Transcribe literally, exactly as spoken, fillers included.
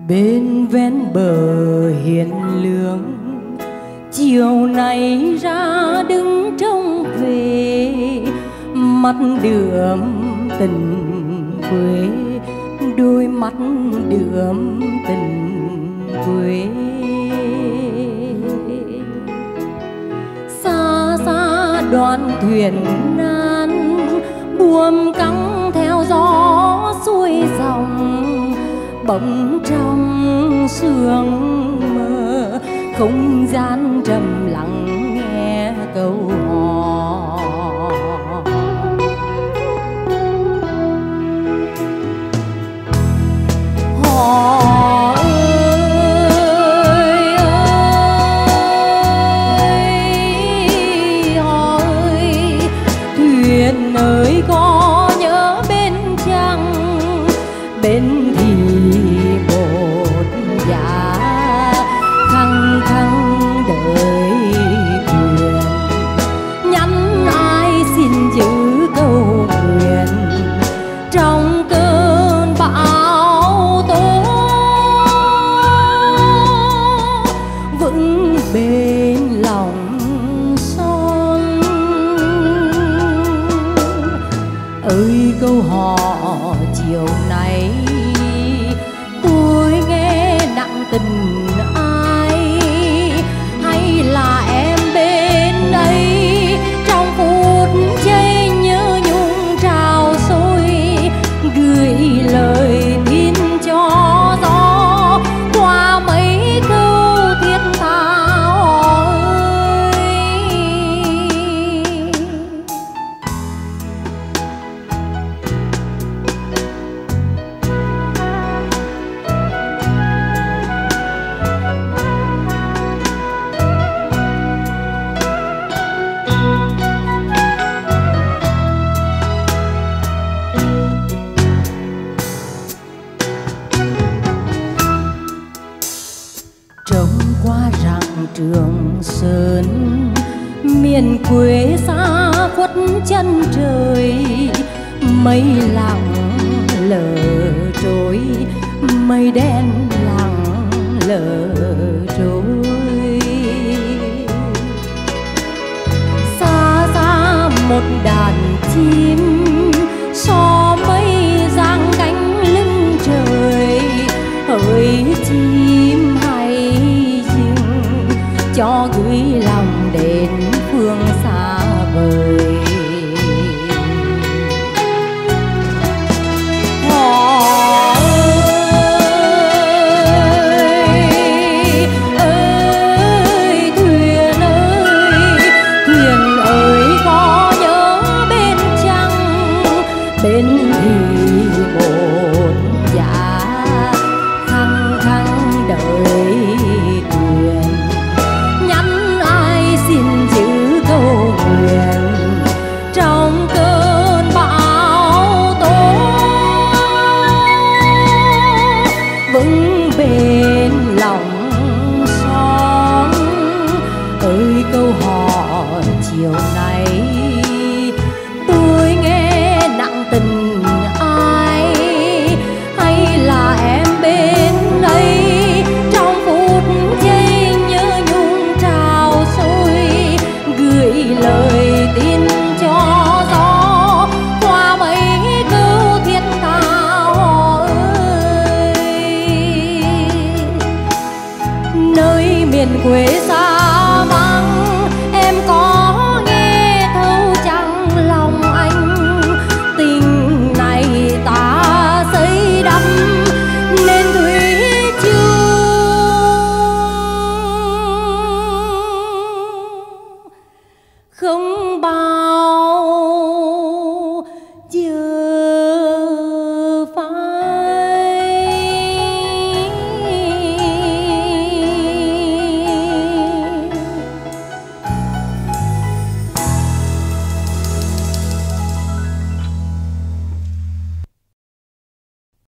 Bên ven bờ hiền lương, chiều nay ra đứng trông về, mắt đượm tình quê, đôi mắt đượm tình quê. Xa xa đoàn thuyền nan, buồm căng theo gió xuôi dòng, bỗng trong sương mơ không gian trầm lặng nghe câu hò. Hò ơi ơi, hò ơi, thuyền ơi có nhớ bên chăng, bên thì một giá khăng khăng đợi quyền, nhắn ai xin giữ câu nguyện trong cơn bão tố, vững bên lòng son. Ơi câu hò chiều nay tôi nghe nặng tình ai, hay là em bên ấy trong phút giây nhớ nhung trào sôi, gửi lời tin cho gió qua mấy câu thiết tha ơi. Trông qua rặng Trường Sơn, miền quê xa khuất chân trời, mây lặng lờ trôi, mây đen lặng lờ trôi. Xa xa một đàn chim so mây giang cánh lưng trời, hỡi chim hay dừng cho gửi lòng đến phương xa vời. Hò ơi ơi, thuyền ơi, thuyền ơi có nhớ bên chăng, bên thì một giá khăng khăng đợi quyền, nhắn ai xin giữ câu nguyện trong cơn bão tố, vững bên lòng son. Ơi câu hò chiều nay tôi nghe nặng tình ai, hay là em bên ấy trong phút giây nhớ nhung trào sôi, gửi lời tin cho gió qua mấy câu thiết tha ơi. Nơi miền quê xa vắng em có nghe thấu chăng lòng anh, tình này ta xây đắp nên thủy chung không bao